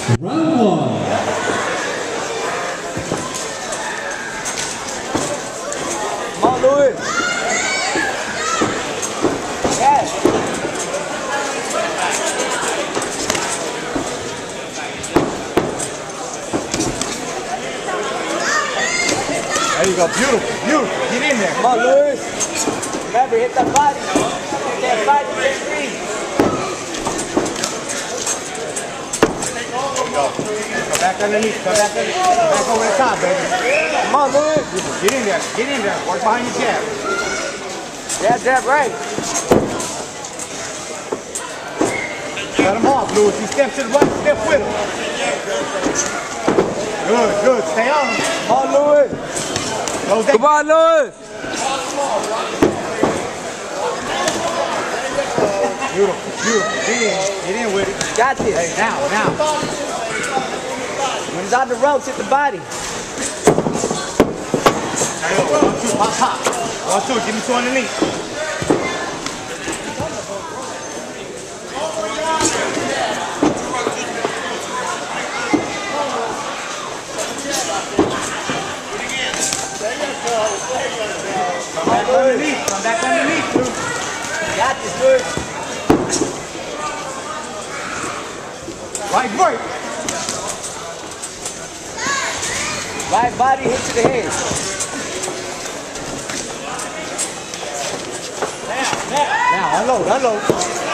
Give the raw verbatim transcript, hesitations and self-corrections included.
Round one. Come on, Louis. Yes. There you go. Beautiful. Beautiful. Get in there. Come on, Louis. Remember, hit that body. Hit that body. Get free. Come back underneath. Come back underneath. Come back over the top, baby. Come on, Louis. Get in there. Get in there. Work behind your jab. Jab, jab, right. Cut him off, Louis. You step to the right, step with him. Good, good. Stay on him. Come on, Louis. Close that. Come on, Louis. Beautiful, beautiful. Get in. Get in with it. Got this. Hey, now, now. When he's on the ropes, hit the body. One, two, pop, pop. One, two. Give me two underneath. Come back underneath. Come back underneath, Lou. Got this, Louis. Right break. Right body, hit to the head. Now, now. Now, unload, unload.